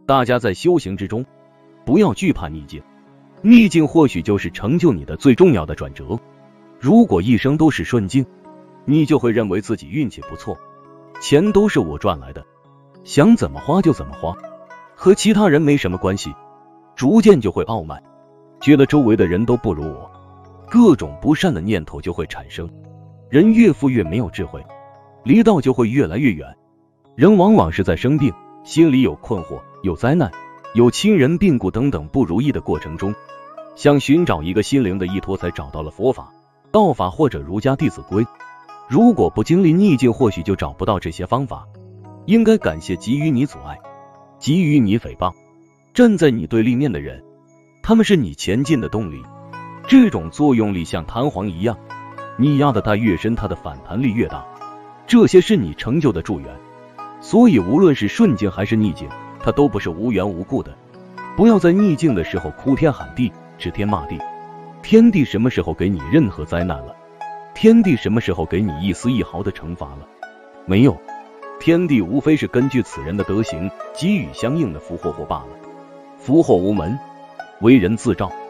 大家在修行之中，不要惧怕逆境，逆境或许就是成就你的最重要的转折。如果一生都是顺境，你就会认为自己运气不错，钱都是我赚来的，想怎么花就怎么花，和其他人没什么关系，逐渐就会傲慢，觉得周围的人都不如我，各种不善的念头就会产生。人越富越没有智慧，离道就会越来越远。人往往是在生病，心里有困惑，有灾难，有亲人病故等等不如意的过程中，想寻找一个心灵的依托，才找到了佛法、道法或者儒家弟子规。如果不经历逆境，或许就找不到这些方法。应该感谢给予你阻碍、给予你诽谤、站在你对立面的人，他们是你前进的动力。这种作用力像弹簧一样，你压得它越深，它的反弹力越大。这些是你成就的助缘。所以无论是顺境还是逆境，它都不是无缘无故的。不要在逆境的时候哭天喊地、指天骂地。天地什么时候给你任何灾难了？天地什么时候给你一丝一毫的惩罚了？没有。天地无非是根据此人的德行给予相应的福祸祸罢了。福祸无门，为人自照。